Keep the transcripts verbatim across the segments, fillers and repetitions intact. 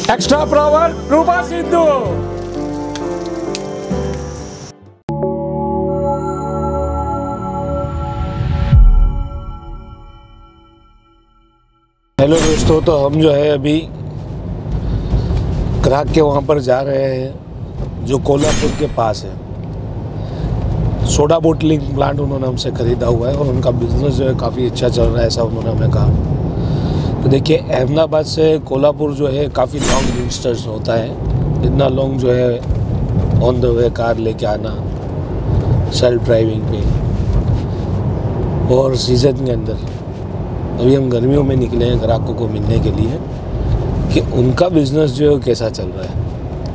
Extra power Rupa Sindhu. Hello दोस्तों, तो हम जो है अभी ग्राहक के वहाँ पर जा रहे हैं जो कोल्हापुर के पास है। सोडा बोटलिंग प्लांट उन्होंने हमसे ख़रीदा हुआ है और उनका बिज़नेस जो है काफ़ी अच्छा चल रहा है, ऐसा उन्होंने हमें कहा। तो देखिए, अहमदाबाद से कोल्हापुर जो है काफ़ी लॉन्ग डिस्टेंस होता है। इतना लॉन्ग जो है ऑन द वे कार लेके आना सेल्फ ड्राइविंग पे, और सीज़न के अंदर अभी हम गर्मियों में निकले हैं ग्राहकों को मिलने के लिए कि उनका बिज़नेस जो है कैसा चल रहा है।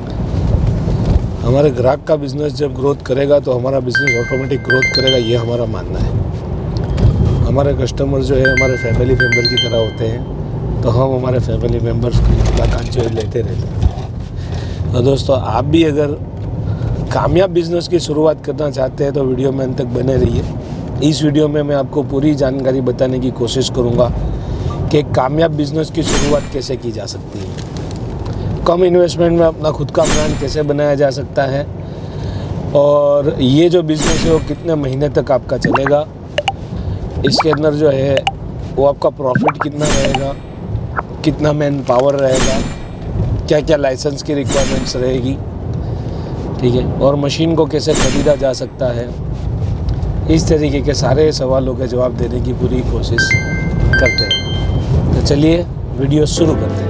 हमारे ग्राहक का बिज़नेस जब ग्रोथ करेगा तो हमारा बिज़नेस ऑटोमेटिक ग्रोथ करेगा, ये हमारा मानना है। हमारे कस्टमर जो है हमारे फैमिली मेम्बर की तरह होते हैं, तो हम हमारे फैमिली मेम्बर्स की मुलाकात जो है लेते रहते हैं। तो दोस्तों, आप भी अगर कामयाब बिज़नेस की शुरुआत करना चाहते हैं तो वीडियो में अंत तक बने रहिए। इस वीडियो में मैं आपको पूरी जानकारी बताने की कोशिश करूँगा कि एक कामयाब बिज़नेस की शुरुआत कैसे की जा सकती है, कम इन्वेस्टमेंट में अपना खुद का ब्रांड कैसे बनाया जा सकता है, और ये जो बिज़नेस है वो कितने महीने तक आपका चलेगा, इसके अंदर जो है वो आपका प्रॉफिट कितना रहेगा, कितना मैन पावर रहेगा, क्या क्या लाइसेंस की रिक्वायरमेंट्स रहेगी, ठीक है, और मशीन को कैसे ख़रीदा जा सकता है। इस तरीके के सारे सवालों के जवाब देने की पूरी कोशिश करते हैं। तो चलिए वीडियो शुरू करते हैं।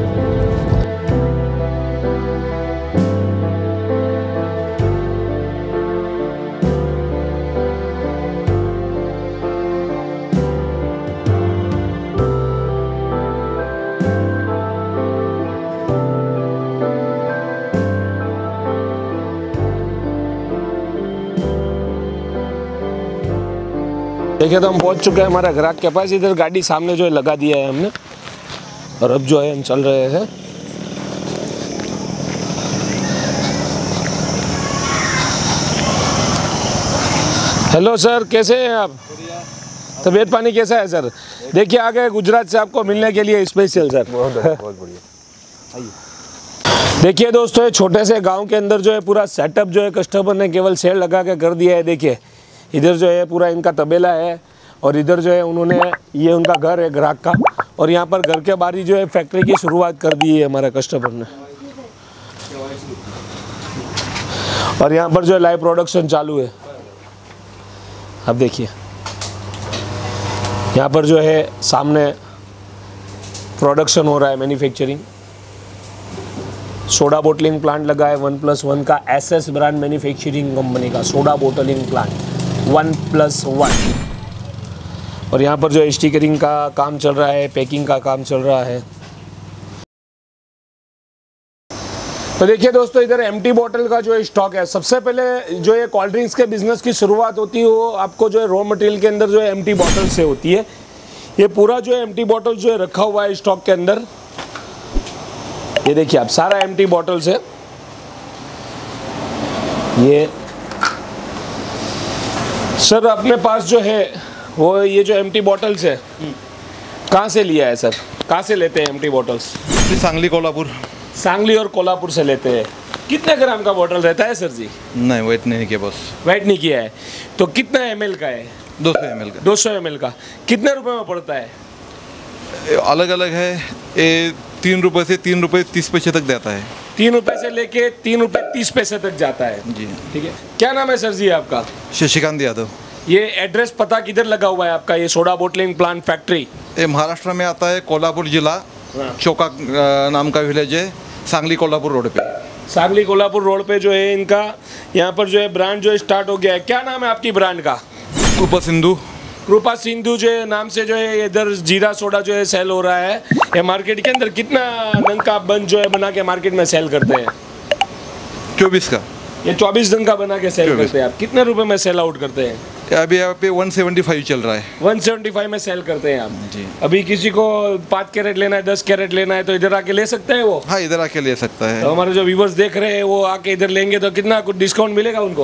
देखिए, तो हम पहुंच चुके हैं हमारा ग्राहक के पास। इधर गाड़ी सामने जो है लगा दिया है हमने, और अब जो है हम चल रहे हैं। हेलो सर, कैसे हैं आप? तबीयत पानी कैसा है सर? देखिए, आ गए गुजरात से आपको मिलने के लिए स्पेशल सर। बहुत बहुत बढ़िया। देखिए दोस्तों, ये छोटे से गांव के अंदर जो है पूरा सेटअप जो है कस्टमर ने केवल शेड लगा के कर दिया है। देखिए, इधर जो है पूरा इनका तबेला है, और इधर जो है उन्होंने, ये उनका घर है ग्राहक का, और यहाँ पर घर के बाहर ही जो है फैक्ट्री की शुरुआत कर दी है हमारे कस्टमर ने। और यहाँ पर जो है लाइव प्रोडक्शन चालू है। अब देखिए, यहाँ पर जो है सामने प्रोडक्शन हो रहा है, मैन्युफैक्चरिंग। सोडा बोटलिंग प्लांट लगा है वन प्लस वन का, S S brand manufacturing company का soda bottling plant one plus one. और यहाँ पर जो है स्टिकरिंग का काम चल रहा है, पैकिंग का काम चल रहा है। तो देखिए दोस्तों, इधर एम्प्टी बॉटल का जो है स्टॉक है। सबसे पहले जो है कोल्ड ड्रिंक्स के बिजनेस की शुरुआत होती है वो आपको जो है रॉ मटेरियल के अंदर जो है एम्प्टी बॉटल से होती है। ये पूरा जो है एम्प्टी बॉटल जो है रखा हुआ है स्टॉक के अंदर। ये देखिए आप, सारा एम्प्टी बॉटल से ये सर अपने पास जो है वो ये जो एम्प्टी बॉटल्स है कहाँ से लिया है सर? कहाँ से लेते हैं एम्प्टी बॉटल्स? सांगली कोल्हापुर। सांगली और कोल्हापुर से लेते हैं। कितने ग्राम का बॉटल रहता है सर जी? नहीं, वेट नहीं किया बस। वेट नहीं किया है। तो कितना एम एल का है? दो सौ एम एल का। दो सौ एम एल का कितने रुपए में पड़ता है? अलग अलग है, ये तीन रुपये से तीन रुपये तीस पैसे तक जाता है। तीन रुपए से लेके तीन रुपए तीस पैसे तक जाता है जी। ठीक है। क्या नाम है सर जी आपका? शशिकांत यादव। ये एड्रेस पता किधर लगा हुआ है आपका, ये सोडा बोटलिंग प्लांट फैक्ट्री? ये महाराष्ट्र में आता है, कोल्हापुर जिला, चौका नाम का विलेज है, सांगली कोल्हापुर रोड पे। सांगली कोल्हापुर रोड पे जो है इनका, यहाँ पर जो है ब्रांड जो है स्टार्ट हो गया है। क्या नाम है आपकी ब्रांड का? रूपा सिंधु। रूपा सिंधु जो है नाम से जो है इधर जीरा सोडा जो है सेल हो रहा है। ये मार्केट के अंदर कितना नंग का बन जो है बना के मार्केट में सेल करते हैं? चौबीस का। ये चौबीस नंग का बना के सेल करते हैं आप? कितने रुपए में सेल आउट करते हैं? अभी यहाँ पे वन सेवेंटी फाइव चल रहा है। वन सेवेंटी फाइव में सेल करते हैं आप जी। अभी किसी को पाँच कैरेट लेना है, दस कैरेट लेना है तो इधर आके ले सकते हैं वो? हाँ, इधर आके ले सकता है। तो हमारे जो व्यूवर्स देख रहे हैं वो आके इधर लेंगे तो कितना कुछ डिस्काउंट मिलेगा उनको?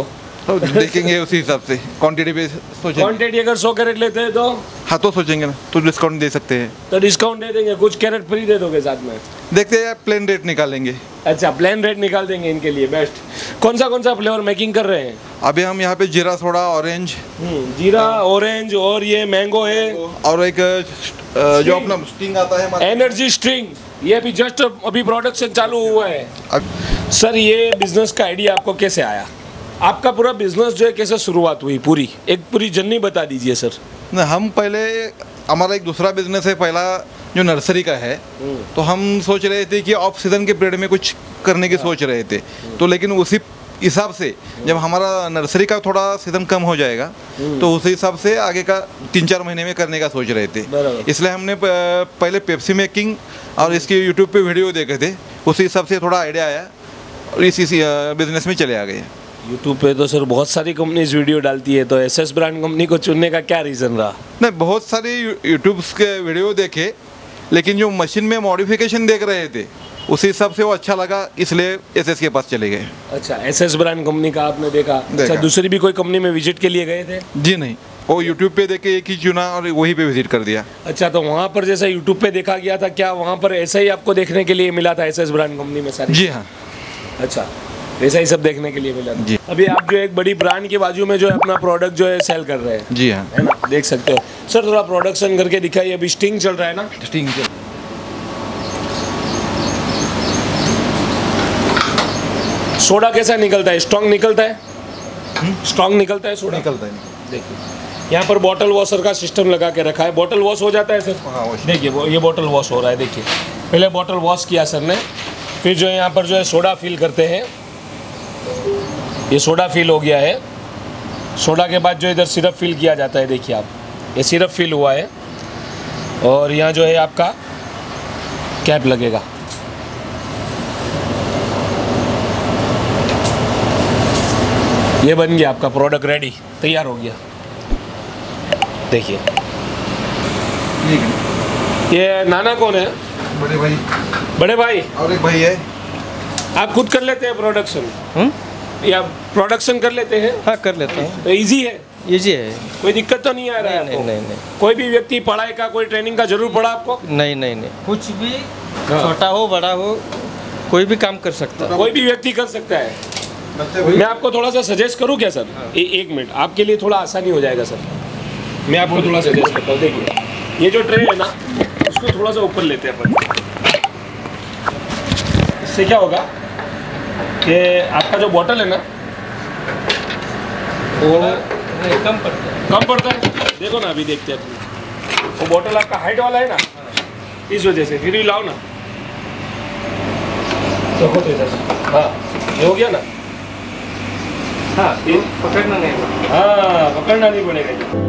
तो देखेंगे उसी हिसाब से क्वांटिटी पे सोचेंगे। क्वांटिटी अगर सौ कैरेट लेते हैं तो हाँ तो सोचेंगे ना, तो डिस्काउंट दे सकते हैं। तो डिस्काउंट दे देंगे, कुछ कैरेट फ्री दे दोगे साथ में? देखते हैं, प्लेन रेट निकालेंगे। अच्छा, प्लेन रेट निकाल देंगे इनके लिए, बेस्ट। कौन सा कौन सा फ्लेवर मेकिंग कर रहे हैं? अभी हम यहाँ पे जीरा सोडा, ऑरेंज, जीरा, ऑरेंज और ये मैंगो है, और एक अ, जो अपना स्टिंग आता है हमारा, एनर्जी स्ट्रिंग, ये अभी जस्ट अभी प्रोडक्शन चालू हुआ है। अब सर, ये बिजनेस का आइडिया आपको कैसे आया? आपका पूरा बिजनेस जो है कैसे शुरुआत हुई? पूरी एक पूरी जर्नी बता दीजिए सर। न, हम पहले, हमारा एक दूसरा बिजनेस है पहला जो नर्सरी का है, तो हम सोच रहे थे कि ऑफ सीजन के पीरियड में कुछ करने की सोच रहे थे। तो लेकिन उसी हिसाब से जब हमारा नर्सरी का थोड़ा सीजन कम हो जाएगा तो उसी हिसाब से आगे का तीन चार महीने में करने का सोच रहे थे। इसलिए हमने प- पहले पेप्सी मेकिंग और इसकी यूट्यूब पे वीडियो देखे थे, उसी हिसाब से थोड़ा आइडिया आया और इसी बिजनेस में चले आ गए। यूट्यूब पे तो सर बहुत सारी कंपनीज वीडियो डालती है, तो एसएस ब्रांड कंपनी को चुनने का क्या रीज़न रहा? नहीं, बहुत सारी यूट्यूब के वीडियो देखे, लेकिन जो मशीन में मॉडिफिकेशन देख रहे थे उसी हिसाब से वो अच्छा लगा, इसलिए एसएस के पास चले गए। अच्छा, एसएस ब्रांड कंपनी का आपने देखा? देखा। अच्छा, दूसरी भी कोई कंपनी में विजिट के लिए गए थे? जी नहीं, वो यूट्यूब पे देख के एक ही चुना और वहीं पे विजिट कर दिया। अच्छा, तो वहाँ पर जैसा यूट्यूब पे देखा गया था, क्या वहाँ पर ऐसा ही आपको देखने के लिए मिला था एसएस ब्रांड कंपनी में सारी? जी हाँ। अच्छा, ऐसा ही सब देखने के लिए मिला था। जी। अभी आप जो एक बड़ी ब्रांड के बाजू में जो है अपना प्रोडक्ट जो है सेल कर रहे हैं, जी हाँ। है ना, देख सकते हो सर। थोड़ा प्रोडक्शन करके दिखाइए। अभी स्टिंग चल रहा है ना? स्टिंग के सोडा कैसा निकलता है? स्ट्रॉन्ग निकलता है? स्ट्रॉन्ग निकलता है सोडा? निकलता है। देखिए, यहाँ पर बॉटल वॉशर का सिस्टम लगा के रखा है। बॉटल वॉश हो जाता है सर? हाँ, वॉश। देखिए, वो ये बॉटल वॉश हो रहा है। देखिए, पहले बॉटल वॉश किया सर ने, फिर जो है यहाँ पर जो है सोडा फिल करते हैं। ये सोडा फिल हो गया है। सोडा के बाद जो इधर सिरप फिल किया जाता है। देखिए आप, ये सिरप फिल हुआ है और यहाँ जो है आपका कैप लगेगा। ये बन गया आपका प्रोडक्ट, रेडी, तैयार हो गया। देखिए, ये नाना कौन है? बड़े भाई। बड़े भाई। और एक भाई है। आप खुद कर लेते हैं प्रोडक्शन या प्रोडक्शन कर लेते हैं? हाँ, कर लेता हूँ। तो इजी है? इजी है। कोई दिक्कत तो नहीं आ रहा है नहीं, आपको? नहीं, नहीं। कोई भी व्यक्ति पढ़ाई का, कोई ट्रेनिंग का जरूर पड़ा आपको? नहीं नहीं नहीं, कुछ भी, हाँ। छोटा हो बड़ा हो, कोई भी काम कर सकता है। कोई भी व्यक्ति कर सकता है। मैं आपको थोड़ा सा सजेस्ट करूं क्या सर? ए, एक मिनट, आपके लिए थोड़ा आसानी हो जाएगा सर। मैं आपको थोड़ा सजेस्ट करता हूँ। देखिए, ये जो ट्रे है ना, इसको थोड़ा सा ऊपर लेते हैं अपन। इससे क्या होगा कि आपका जो बॉटल है ना, वो नहीं, कम पड़ता है। कम पड़ता है। देखो ना, अभी देखते हैं। वो बॉटल आपका हाइट वाला है ना, इस वजह से। फिर भी लाओ ना, तो होते इधर। हाँ, ये हो गया ना? हाँ, ये पकड़ना नहीं। हाँ, पकड़ना नहीं पड़ेगा ये।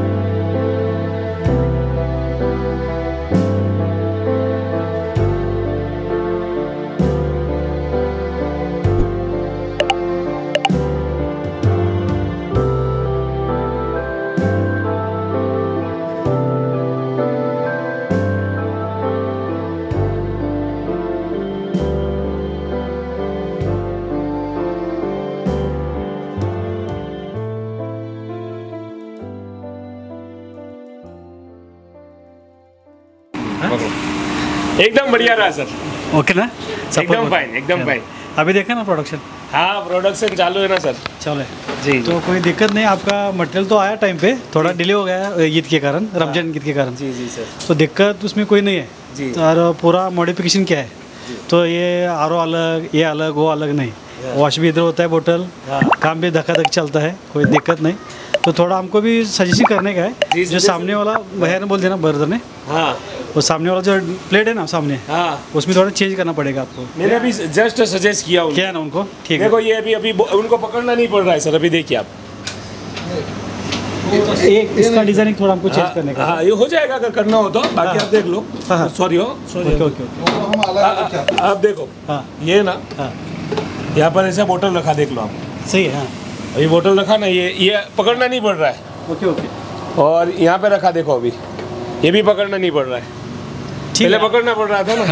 एकदम बढ़िया रहा सर। ओके ना? एकदम फाइन, एकदम फाइन। अभी देखा ना प्रोडक्शन? हाँ, प्रोडक्शन चालू है ना सर? चले जी। तो कोई दिक्कत नहीं, आपका मटेरियल तो आया टाइम पे, थोड़ा डिले हो गया है ईद के कारण, रमजान ईद के कारण। जी जी सर। तो दिक्कत उसमें कोई नहीं है जी। तो और पूरा मॉडिफिकेशन क्या है, तो ये आर ओ अलग, ये अलग, वो अलग नहीं, वॉश भी इधर होता है बोतल, काम भी धक्का धक चलता है, कोई दिक्कत नहीं। तो थोड़ा हमको भी सजेशन करने का है, जो सामने वाला भैया ने बोल दिया ना, ब्रदर ने, हाँ, वो सामने वाला जो प्लेट है ना सामने, हाँ, उसमें थोड़ा चेंज करना पड़ेगा आपको। मैंने अभी जस्ट सजेस्ट किया उनको। क्या है ना उनको, ठीक है। देखो, ये अभी अभी उनको पकड़ना नहीं पड़ रहा है सर। अभी देखिए आप, एक इसका डिजाइनिंग थोड़ा हमको चेंज करने का। हाँ, ये हो जाएगा अगर करना हो तो। बाकी आप देख लो। हाँ। सॉरी हो, सॉरी। Okay okay okay. हम अलग आप देखो, हाँ ये ना, हाँ, यहाँ पर ऐसा बोतल रखा, देख लो आप। सही है। हाँ, ये बोतल रखा ना, ये ये पकड़ना नहीं पड़ रहा है। ओके ओके, और यहाँ पे रखा, देखो अभी ये भी पकड़ना नहीं पड़ रहा है। ठीक पहले है। पकड़ना पड़ रहा था ना। हाँ,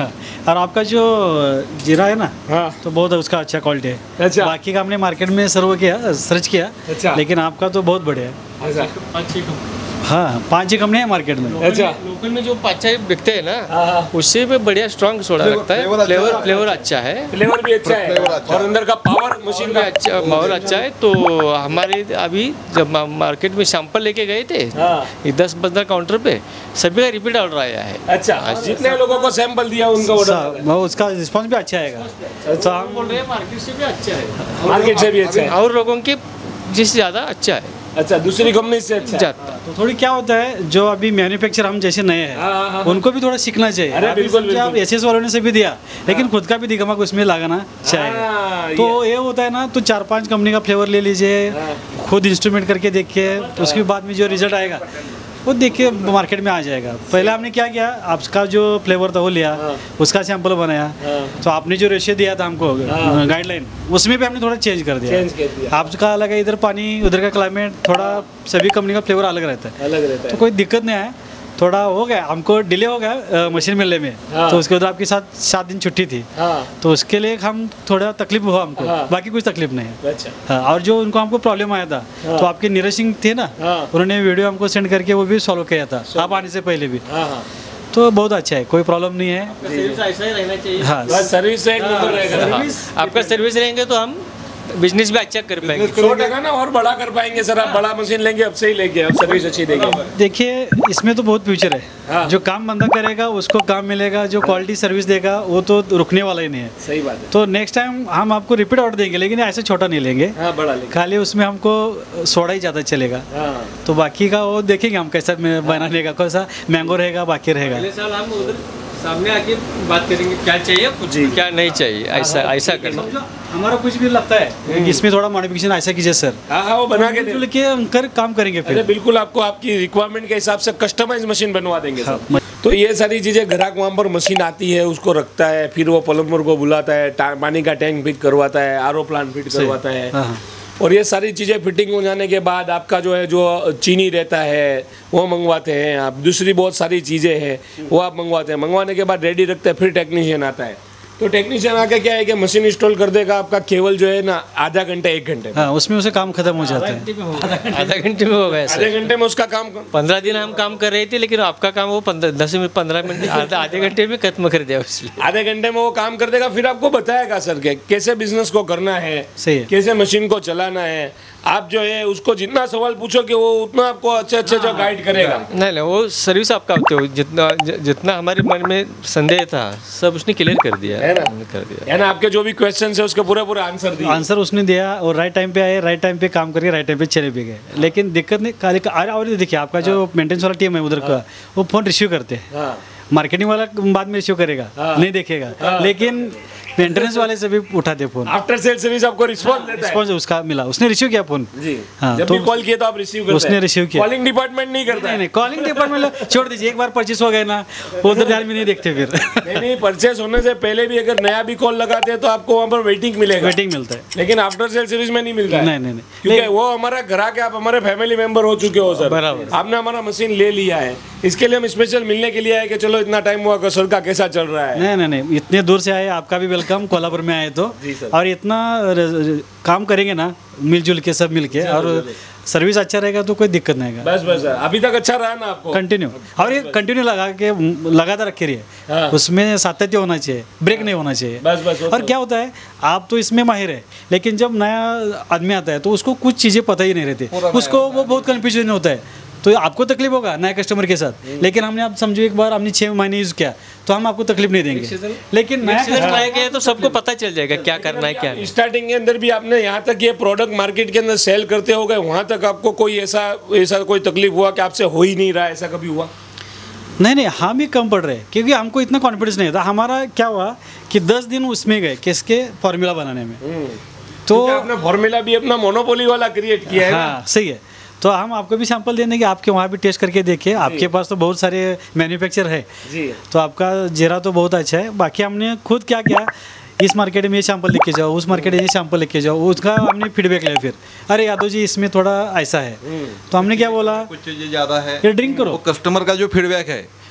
और आपका जो जीरा है ना, हाँ तो बहुत उसका अच्छा क्वालिटी है। अच्छा। बाकी का हमने मार्केट में सर्व किया, सर्च किया, अच्छा। लेकिन आपका तो बहुत बढ़िया है। अच्छा पाँच छः कंपनी हाँ, पाँच ही कंपनी है मार्केट में। अच्छा। लोकल में जो पाँच छः बिकते हैं हाँ, ना, हाँ। उससे भी बढ़िया स्ट्रॉन्ग सोडा लगता है। फ्लेवर अच्छा फ्लेवर है। फ्लेवर अच्छा है, फ्लेवर भी अच्छा है फ्लेवर अच्छा और है। अंदर का पावर मशीन भी का अच्छा, माहौल अच्छा है। तो हमारे अभी जब मा- मार्केट में सैंपल लेके गए थे, हाँ। ये दस पंद्रह काउंटर पे सभी का रिपीट ऑर्डर आया है। अच्छा, जितने लोगों को सैंपल दिया उनका ऑर्डर सा- वो उसका रिस्पॉन्स भी अच्छा आएगा। तो हम हम बोल रहे हैं मार्केट से भी अच्छा है मार्केट से भी अच्छा है। और लोगों के जिससे ज़्यादा अच्छा है अच्छा, दूसरी कंपनी से अच्छा है। जाता। तो थोड़ी क्या होता है, जो अभी मैन्युफैक्चर हम जैसे नए हाँ, हाँ, हैं हाँ। उनको भी थोड़ा सीखना चाहिए। अरे अभी बिल्कुल, समझे आप बिल्कुल। एस एस वालों ने से भी दिया, लेकिन खुद का भी दिमाग उसमें लगाना हाँ, चाहिए। तो ये होता है ना, तो चार पांच कंपनी का फ्लेवर ले लीजिए, हाँ। खुद इंस्ट्रूमेंट करके देखिए, उसके बाद में जो रिजल्ट आएगा वो देखिए मार्केट में आ जाएगा। पहले हमने क्या किया, आपका जो फ्लेवर था वो लिया, हाँ। उसका सैंपल बनाया, हाँ। तो आपने जो रेशियो दिया था हमको हाँ। गाइडलाइन, उसमें भी हमने थोड़ा चेंज कर दिया। चेंज कर दिया। आपका अलग है, इधर पानी उधर का क्लाइमेट, थोड़ा सभी कंपनी का फ्लेवर अलग रहता है। अलग रहता तो है। कोई दिक्कत नहीं है। थोड़ा हो गया, हमको डिले हो गया अ, मशीन मिलने में, हाँ। तो उसके बाद आपके साथ सात दिन छुट्टी थी, हाँ तो उसके लिए हम थोड़ा तकलीफ हुआ हमको, हाँ। बाकी कुछ तकलीफ नहीं है। अच्छा। हाँ, और जो उनको हमको प्रॉब्लम आया था, हाँ। तो आपके नीरज सिंह थे ना, हाँ। उन्होंने वीडियो हमको सेंड करके वो भी सॉल्व किया था आप आने से पहले भी। हाँ हाँ तो बहुत अच्छा है, कोई प्रॉब्लम नहीं है। सर्विस ऐसा ही रहना चाहिए। हाँ, बस सर्विस से एक नंबर रहेगा। हाँ, आपका सर्विस रहेंगे तो हम बिजनेस भी अच्छा कर पाएंगे। सौ टका ना और बड़ा कर पाएंगे सर। आप बड़ा मशीन लेंगे अब से ही लेंगे, अब सर्विस अच्छी देंगे। देखिए इसमें तो बहुत फ्यूचर है। हाँ। जो काम बंदा करेगा उसको काम मिलेगा, जो क्वालिटी सर्विस देगा वो तो रुकने वाला ही नहीं है। सही बात है। तो नेक्स्ट टाइम हम आपको रिपीट ऑर्डर देंगे, लेकिन ऐसे छोटा नहीं लेंगे, हाँ बड़ा लेंगे। खाली उसमें हमको सोडा ही ज़्यादा चलेगा। हाँ तो बाकी का वो देखेंगे हम कैसा में बनाने का, कैसा मैंगो रहेगा, बाकी रहेगा। अगले साल हम उधर सामने आके बात करेंगे क्या चाहिए कुछ, क्या नहीं चाहिए, ऐसा ऐसा करना। हमारा कुछ भी लगता है इसमें थोड़ा मॉडिफिकेशन ऐसा कीजिए सर, हाँ हाँ वो बना के दे। मिलजुल के हम कर काम करेंगे अरे फिर। बिल्कुल, आपको आपकी रिक्वायरमेंट के हिसाब से कस्टमाइज मशीन बनवा देंगे हाँ, सर। तो ये सारी चीज़ें ग्राहक वहाँ पर मशीन आती है, उसको रखता है, फिर वो प्लम्बर को बुलाता है, टा- पानी का टैंक फिट करवाता है, आर ओ प्लांट फिट करवाता है। हाँ, हाँ। और ये सारी चीज़ें फिटिंग हो जाने के बाद आपका जो है जो चीनी रहता है वो मंगवाते हैं आप, दूसरी बहुत सारी चीज़ें हैं वो आप मंगवाते हैं। मंगवाने के बाद रेडी रखते हैं, फिर टेक्नीशियन आता है। तो टेक्नीशियन आके क्या है कि मशीन इंस्टॉल कर देगा, आपका केवल जो है ना आधा घंटे एक घंटे में। हाँ, उसमें उसे काम खत्म हो जाता है। आधा घंटे में हो गया आधे सर। घंटे में उसका काम पंद्रह दिन हम काम कर रहे थे, लेकिन आपका काम वो पंद्रह दस मिनट पंद्रह मिनट आधा आधे घंटे में खत्म कर दिया उसने। आधे घंटे में वो काम कर देगा, फिर आपको बताएगा सर के कैसे बिजनेस को करना है, सही है। कैसे मशीन को चलाना है। आप जो है उसको जितना सवाल पूछोगे वो उतना आपको अच्छे अच्छे जो गाइड करेगा। नहीं नहीं, वो सर्विस आपका होते हो जितना ज- जितना हमारे मन में संदेह था सब उसने क्लियर कर दिया है ना? कर दिया। है ना, आपके जो भी क्वेश्चन है उसके पूरे पूरे आंसर दिए। आंसर उसने दिया और राइट टाइम पे आए, राइट टाइम पे काम करके राइट टाइम पे चले भी गए। लेकिन दिक्कत नहीं, खाली और और देखिए आपका जो मेंटेनेंस वाला टीम है उधर का, वो फोन रिसीव करते हैं। हाँ मार्केटिंग वाला बाद में रिसीव करेगा, हाँ। नहीं देखेगा, लेकिन मेंटेनेंस वाले से भी उठाते फोन। आफ्टर सेल सर्विस आपको रिस्पॉन्स देता है। रिस्पॉन्स उसका मिला, उसने रिसीव किया फोन। जी हाँ, जब तो भी कॉल किया तो आप रिसीव करते उसने receive किया। कॉलिंग डिपार्टमेंट नहीं करता नहीं है। नहीं, कॉलिंग डिपार्टमेंट छोड़ दीजिए, एक बार परचेस हो गए ना उधर ध्यान में नहीं देखते फिर। नहीं नहीं, परचेस होने से पहले भी अगर नया भी कॉल लगाते हैं तो आपको वहाँ पर वेटिंग मिलेगा। वेटिंग मिलता है। लेकिन आफ्टर सेल सर्विस में नहीं मिलता है। नहीं, नहीं, नहीं। क्योंकि वो हमारा ग्राहक है, आप हमारे फैमिली मेंबर हो चुके हो सर। बराबर। आपने हमारा मशीन ले लिया है, इसके लिए हम स्पेशल मिलने के लिए आए कि चलो इतना टाइम हुआ सर का कैसा चल रहा है। नहीं नहीं नहीं, इतने दूर से आए, आपका भी वेलकम कोल्हापुर में आए तो। जी सर। और इतना र- काम करेंगे ना मिलजुल के, सब मिल के, और सर्विस अच्छा रहेगा तो कोई दिक्कत नहीं आएगा। बस बस सर, अभी तक अच्छा रहा ना आपको। कंटिन्यू, और ये कंटिन्यू लगा के लगातार रखे रहिए। हाँ। उसमें सातत्य होना चाहिए, ब्रेक नहीं होना चाहिए। बस बस वो और तो- क्या होता है, आप तो इसमें माहिर है, लेकिन जब नया आदमी आता है तो उसको कुछ चीज़ें पता ही नहीं रहती, उसको वो बहुत कन्फ्यूजन होता है। तो आपको तकलीफ होगा नए कस्टमर के साथ, लेकिन हमने आप समझो एक बार हमने छः महीने यूज़ किया तो हम आपको तकलीफ नहीं देंगे। लेकिन नया सीजन ट्राई किया तो सबको पता चल जाएगा क्या करना है क्या नहीं। स्टार्टिंग के अंदर भी आपने यहाँ तक ये प्रोडक्ट मार्केट के अंदर सेल करते हो गए, वहाँ तक आपको कोई ऐसा ऐसा कोई तकलीफ हुआ कि आपसे हो ही नहीं रहा, ऐसा कभी हुआ? नहीं नहीं, हम ही कम पड़ रहे हैं क्योंकि हमको इतना कॉन्फिडेंस नहीं था। हमारा क्या हुआ कि दस दिन उसमें गए किसके फॉर्मूला बनाने में, तो तो आपने फॉर्मूला भी अपना मोनोपोली वाला क्रिएट किया है ना? हाँ सही है। तो हम आपको भी सैंपल देने के, आपके वहाँ भी टेस्ट करके देखिए, आपके पास तो बहुत सारे मैन्युफैक्चर है, जी तो आपका जीरा तो बहुत अच्छा है। बाकी हमने खुद क्या किया, इस मार्केट में ये सैंपल लेके जाओ, उस मार्केट में ये सैंपल लेके जाओ, उसका हमने फीडबैक लिया। फिर अरे यादव जी इसमें थोड़ा ऐसा है, तो हमने क्या बोला, कुछ चीज़ें ज़्यादा है, ये ड्रिंक करो। वो कस्टमर का जो फीडबैक है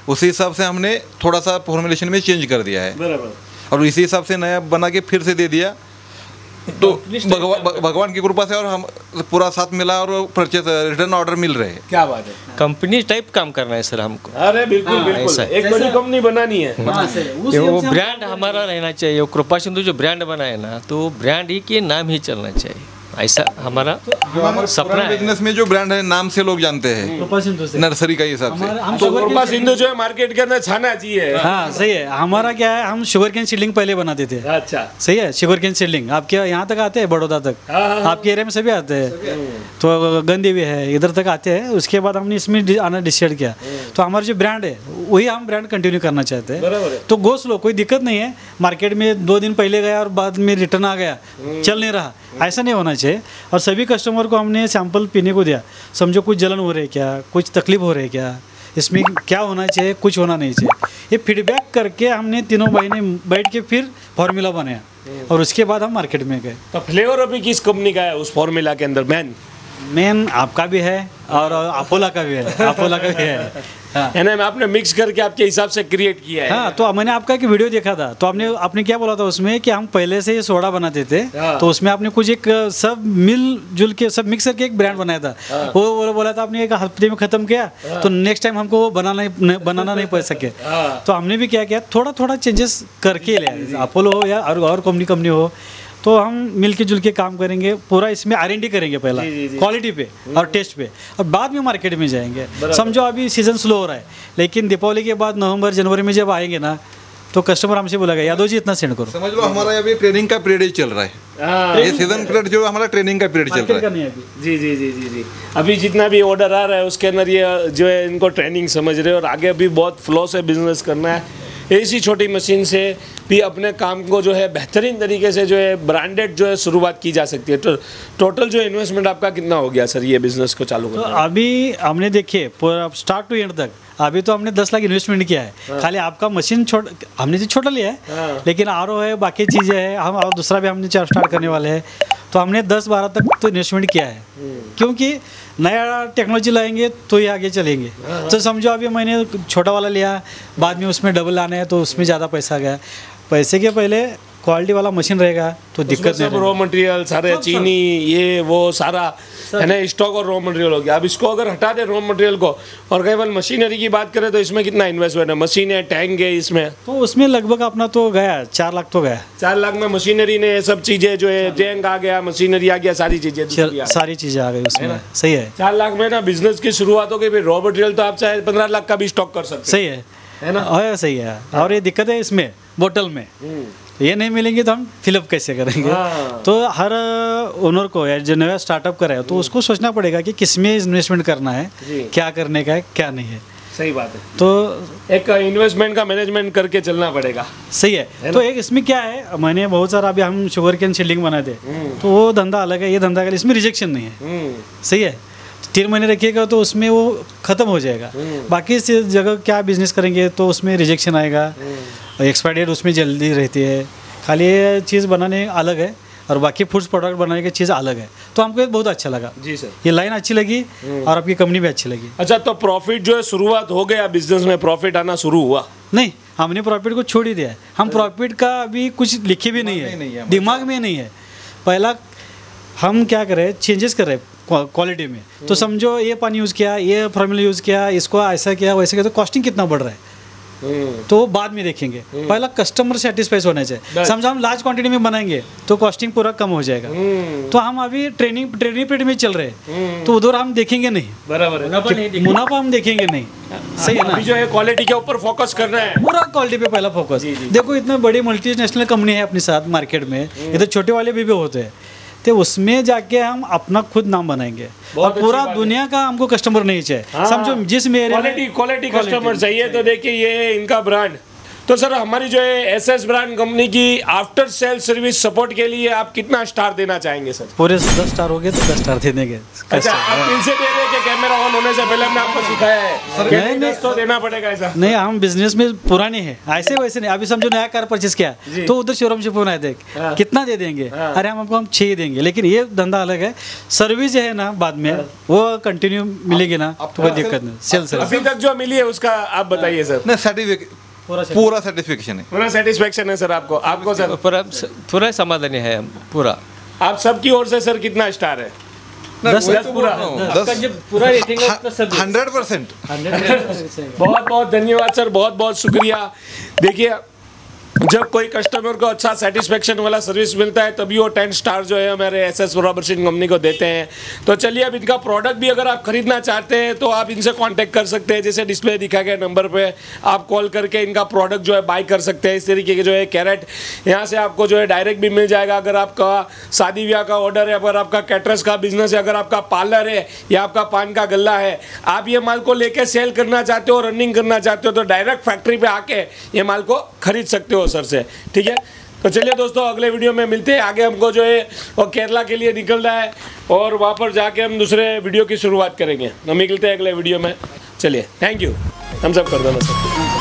उसी हिसाब से हमने थोड़ा सा फॉर्मुलेशन में चेंज कर दिया है बराबर। और इसी हिसाब से नया बना के फिर से दे दिया। तो भगवान भगवान की कृपा से और हम पूरा साथ मिला और परचेज रिटर्न ऑर्डर मिल रहे हैं। क्या बात है, कंपनी टाइप काम करना है सर हमको। अरे बिल्कुल बिल्कुल, ऐसा। एक बड़ी कंपनी बनानी है। ये वो ब्रांड हमारा रहना चाहिए। वो कृपा सिंधु जो ब्रांड बना है ना, तो ब्रांड ही के नाम ही चलना चाहिए, ऐसा हमारा सपना है। बिजनेस में जो ब्रांड है नाम से लोग जानते हैं, कृपा सिंधु से नर्सरी का हिसाब से। हम तो शुगर कृपा केन सिंधु जो है मार्केट के अंदर छाना चाहिए। हाँ सही है। हमारा क्या है, हम शुगर केन सीडलिंग पहले बनाते थे। अच्छा, सही है, शुगर केन सीडलिंग आपके यहाँ तक आते हैं, बड़ौदा तक। हाँ, हाँ, हाँ। आपके एरिया में सभी आते हैं, तो गंदी भी है, इधर तक आते हैं। उसके बाद हमने इसमें डि- आना डिसाइड किया। तो हमारा जो ब्रांड है वही हम ब्रांड कंटिन्यू करना चाहते हैं। बराबर है। तो गो स्लो, कोई दिक्कत नहीं है। मार्केट में दो दिन पहले गया और बाद में रिटर्न आ गया, चल नहीं रहा, ऐसा नहीं होना चाहिए। और सभी कस्टमर को हमने सैंपल पीने को दिया। समझो कुछ जलन हो रही है क्या, कुछ तकलीफ हो रही है क्या, इसमें क्या होना चाहिए, कुछ होना नहीं चाहिए, ये फीडबैक करके हमने तीनों महीने बैठ के फिर फार्मूला बनाया और उसके बाद हम मार्केट में गए। तो फ्लेवर अभी किस कंपनी का है उस फॉर्मूला के अंदर? मैन मेन आपका भी है और अपोला का भी है, अपोला का भी है। हाँ है ना, आपने मिक्स करके आपके हिसाब से क्रिएट किया है। हाँ, तो मैंने आपका एक वीडियो देखा था, तो आपने आपने क्या बोला था उसमें कि हम पहले से ये सोडा बनाते थे। हाँ। तो उसमें आपने कुछ एक सब मिल जुल के सब मिक्स करके एक ब्रांड बनाया था। हाँ। वो वो बोला था आपने एक हफ्ते में खत्म किया, तो नेक्स्ट टाइम हमको वो बनाना नहीं बनाना नहीं पड़ सके। हाँ। तो हमने भी क्या किया, थोड़ा थोड़ा चेंजेस करके लिया। अपोलो हो या और और कंपनी कंपनी हो, तो हम मिल के जुल के काम करेंगे। पूरा इसमें आर एन डी करेंगे पहला, जी, जी, जी। क्वालिटी पे और टेस्ट पे, और बाद में मार्केट में जाएंगे। समझो अभी सीजन स्लो हो रहा है, लेकिन दीपावली के बाद नवंबर जनवरी में जब आएंगे ना, तो कस्टमर हमसे बोलेगा यादव जी इतना सेंड करो। समझ लो हमारा अभी ट्रेनिंग का पीरियड चल रहा है। हाँ। ये सीजन पीरियड जो हमारा ट्रेनिंग का पीरियड चल मार्केट रहा का है। नहीं है अभी। जी जी जी जी जी अभी जितना भी ऑर्डर आ रहा है उसके अंदर ये जो है इनको ट्रेनिंग समझ रहे हैं और आगे भी बहुत फ्लो से बिजनेस करना है। ऐसी छोटी मशीन से भी अपने काम को जो है बेहतरीन तरीके से जो है ब्रांडेड जो है शुरुआत की जा सकती है। तो टोटल जो इन्वेस्टमेंट आपका कितना हो गया सर ये बिजनेस को चालू तो करने में? अभी हमने देखिए पूरा स्टार्ट टू एंड तक अभी तो हमने दस लाख इन्वेस्टमेंट किया है। खाली आपका मशीन छोड़ हमने जो छोटा लिया है, हाँ। लेकिन आर ओ है, बाकी चीज़ें हैं, हम और दूसरा भी हमने स्टार्ट करने वाले हैं। तो हमने दस बारह तक तो इन्वेस्टमेंट किया है, क्योंकि नया टेक्नोलॉजी लाएंगे तो ही आगे चलेंगे। तो समझो अभी मैंने छोटा वाला लिया, बाद में उसमें डबल लाना है तो उसमें ज़्यादा पैसा गया। पैसे के पहले क्वालिटी वाला मशीन रहेगा तो दिक्कत नहीं सब रॉ मटेरियल सारे चीनी ये वो सारा है ना, स्टॉक और रॉ मटेरियल हो गया। अब इसको अगर हटा दे रॉ मटेरियल को और केवल मशीनरी की बात करें तो इसमें कितना इन्वेस्टमेंट है? मशीन है, टैंक है, इसमें तो उसमें लगभग अपना तो गया चार लाख तो गया। चार लाख में मशीनरी ने ये सब चीजें जो है टैंक आ गया, मशीनरी आ गया, सारी चीजें दूसरी आ चल- गई। सारी चीज़ें आ गई उसमें। सही है, चार लाख में ना बिजनेस की शुरुआत हो गई। फिर रॉ मटेरियल तो आप चाहे पंद्रह लाख का भी स्टॉक कर सकते सही है, है ना? और सही है। और ये दिक्कत है इसमें बोतल में, ये नहीं मिलेंगे तो हम फिलअप कैसे करेंगे? हाँ। तो हर ओनर को या जो नया स्टार्टअप करे तो उसको सोचना पड़ेगा कि किस में इन्वेस्टमेंट करना है, जी। क्या करने का है, क्या नहीं है। सही बात है, तो एक इन्वेस्टमेंट का मैनेजमेंट करके चलना पड़ेगा। सही है। तो एक इसमें क्या है, मैंने बहुत सारा अभी हम शुगर केन शील्डिंग बनाए थे, तो वो धंधा अलग है, ये धंधा अलग है, इसमें रिजेक्शन नहीं है। हम्म सही है, तीन महीने रखिएगा तो उसमें वो ख़त्म हो जाएगा। बाकी इस जगह क्या बिजनेस करेंगे तो उसमें रिजेक्शन आएगा, एक्सपायरी डेट उसमें जल्दी रहती है। खाली ये चीज़ बनाने अलग है और बाकी फूड्स प्रोडक्ट बनाने की चीज़ अलग है। तो हमको ये बहुत अच्छा लगा, जी सर। ये लाइन अच्छी लगी और आपकी कंपनी भी अच्छी लगी। अच्छा, तो प्रॉफिट जो है शुरुआत हो गया बिजनेस में, प्रॉफिट आना शुरू हुआ? नहीं, हमने प्रॉफिट को छोड़ ही दिया है। हम प्रॉफिट का अभी कुछ लिखे भी नहीं है, दिमाग में नहीं है। पहला हम क्या कर रहे हैं, चेंजेस कर रहे हैं क्वालिटी में। तो समझो ये पानी यूज़ किया, ये फॉर्मूला यूज़ किया, इसको ऐसा किया वैसे किया, तो कॉस्टिंग कितना बढ़ रहा है तो बाद में देखेंगे। पहला कस्टमर सेटिस्फाइड होना चाहिए। समझो हम लार्ज क्वांटिटी में बनाएंगे तो कॉस्टिंग पूरा कम हो जाएगा। तो हम अभी ट्रेनिंग ट्रेनिंग पीरियड में चल रहे हैं, तो उधर हम देखेंगे नहीं, बराबर है। मुनाफा हम देखेंगे नहीं। सही है ना, अभी जो है क्वालिटी के ऊपर फोकस करना है, पूरा क्वालिटी पे पहला फोकस। देखो इतने बड़ी मल्टीनेशनल कंपनी है अपने साथ मार्केट में, इधर छोटे वाले भी, भी होते हैं, तो उसमें जाके हम अपना खुद नाम बनाएंगे और पूरा दुनिया का हमको कस्टमर नहीं चाहिए। हाँ। समझो जिस मेरे क्वालिटी क्वालिटी कस्टमर चाहिए। तो देखिए ये इनका ब्रांड तो सर हमारी जो है एसएस ब्रांड कंपनी की आफ्टर सेल सर्विस सपोर्ट के लिए आप कितना स्टार देना चाहेंगे सर? पूरे दस स्टार हो गए तो दस स्टार दे देंगे। अच्छा, आप इनसे दे रहे हैं कि कैमरा ऑन होने से पहले हमने आपको सिखाया है? नहीं, नहीं, तो देना पड़ेगा ऐसा? नहीं, हम बिजनेस में पुराने हैं, ऐसे वैसे नहीं। अभी समझो नया कार परचेस किया तो उधर शोरूम से फोन आए थे हाँ। कितना दे देंगे, हाँ। अरे हम आपको हम छः देंगे, लेकिन ये धंधा अलग है। सर्विस जो है ना बाद में वो कंटिन्यू मिलेगी ना तो कोई दिक्कत नहीं। सेल सर्विस अभी तक जो मिली है उसका आप बताइए सर। नहीं, सर्टिफिकेट पूरा सर्टिफिकेशन है, पूरा सेटिस्फेक्शन है सर आपको? आपको सर? पूरा पूरा समाधान है पूरा। आप सबकी ओर से सर कितना स्टार है? दस दस पूरा आपका जब पूरा रेटिंग है उतना सब हंड्रेड परसेंट। बहुत बहुत धन्यवाद सर, बहुत बहुत शुक्रिया। देखिए जब कोई कस्टमर को अच्छा सेटिस्फेक्शन वाला सर्विस मिलता है तभी वो टेन स्टार जो है हमारे एस एस रॉबर्टसन कंपनी को देते हैं। तो चलिए अब इनका प्रोडक्ट भी अगर आप खरीदना चाहते हैं तो आप इनसे कांटेक्ट कर सकते हैं, जैसे डिस्प्ले दिखा गया नंबर पे आप कॉल करके इनका प्रोडक्ट जो है बाय कर सकते हैं। इस तरीके के जो है कैरेट यहाँ से आपको जो है डायरेक्ट भी मिल जाएगा। अगर आपका शादी ब्याह का ऑर्डर है, अगर आपका कैटरस का बिजनेस है, अगर आपका पार्लर है या आपका पान का गल्ला है, आप ये माल को लेके सेल करना चाहते हो, रनिंग करना चाहते हो तो डायरेक्ट फैक्ट्री पे आके ये माल को खरीद सकते हो सर से। ठीक है, तो चलिए दोस्तों अगले वीडियो में मिलते हैं। आगे हमको जो है वो केरला के लिए निकलना है और वहाँ पर जाके हम दूसरे वीडियो की शुरुआत करेंगे। हम निकलते हैं अगले वीडियो में। चलिए, थैंक यू। हम सब कर दो ना सर।